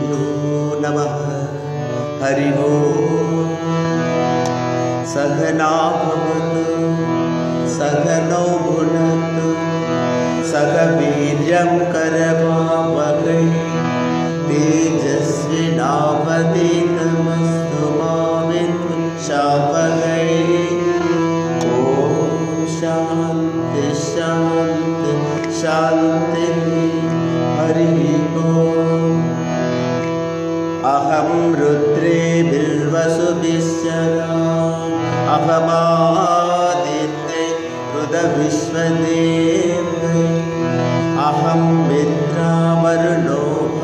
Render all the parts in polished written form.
श्रीगुरुभ्यो नमः। हरि ओम्। सहना भवतु सहनौ भुनक्तु सह वीर्यं करवावहै तेजस्विनावधीतमस्तु मा विद्विषावहै। ॐ शान्ति शान्ति शान्तिः। हरि ओम्। अहं रुद्रे बिल्वसुभिश्चरा अहमादित्ये रुद्रविश्वदेवे अहं मित्रावरुणो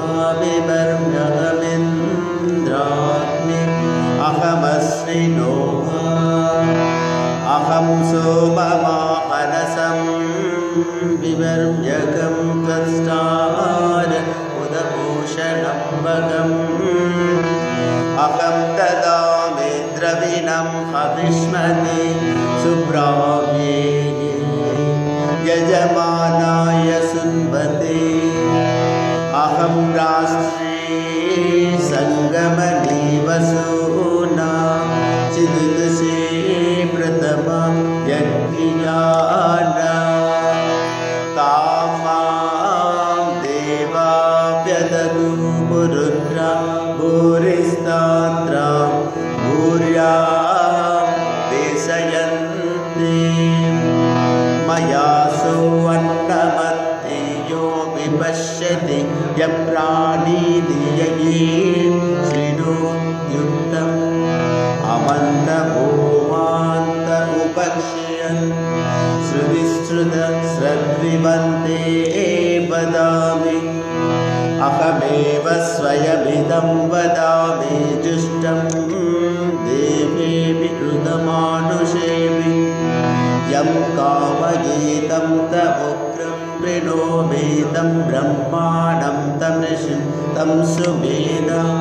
भाविवर्म्यहमिन्द्राग्नि अहमस्मि नोहा अहं सोममाहनसं विवर्म्यकं त्वष्टार उदभूषणं भगम् अहं ददामि द्रविणं हविष्मते सुब्राह्ये यजमानाय सुन्वते अहं राष्ट्रे सङ्गमनीवसूना चिदुदुषे प्रथमा यज्ञियाना तामां देवाभ्यदतु रुद्रा भूरिस्तान्द्रां भूर्या देशयन्ति मया सोऽन्नमत्ते यो विपश्यति यप्राणीदियये शृणोत्युक्तम् अमन्नभूमान्त उपक्ष्यन् श्रुतिश्रुतस्रग्विवन्ते वदामि अहमेव स्वयमिदं वदामि जुष्टं देवेऽपि हृदमानुषेऽपि यं कामयेतं त उग्रं प्रणोमेतं ब्रह्माणं तं ऋषिं तं सुमेधम्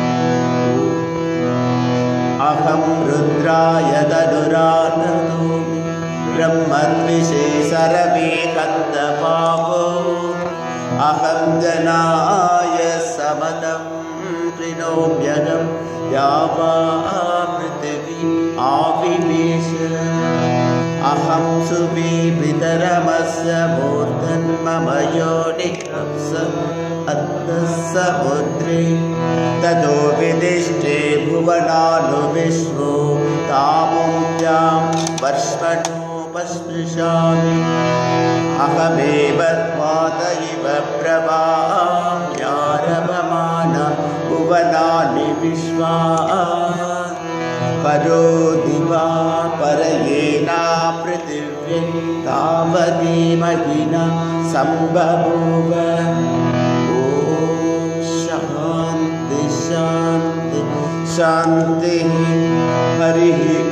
अहं रुद्राय तनुरानतोमि ब्रह्मद्विषे सरवेकन्तपावो अहं जनाय समदं प्रणोम्यहं यावा पृथिवी आविवेश अहं सुवितरमस्य मूर्धन्मम योनिः अन्तः समुद्रे ततो विदिष्टे भुवनानुविश्वो तामुद्यां वर्ष्मणोपस्पृशामि अहमेव त्वाद इव प्रभाम्यारभमान भुवनानि विश्वा करोति वा परयेना पृथिव्यै तावती महिना सम्बभूव। ॐ शान्ति शान्ति शान्तिः। हरिः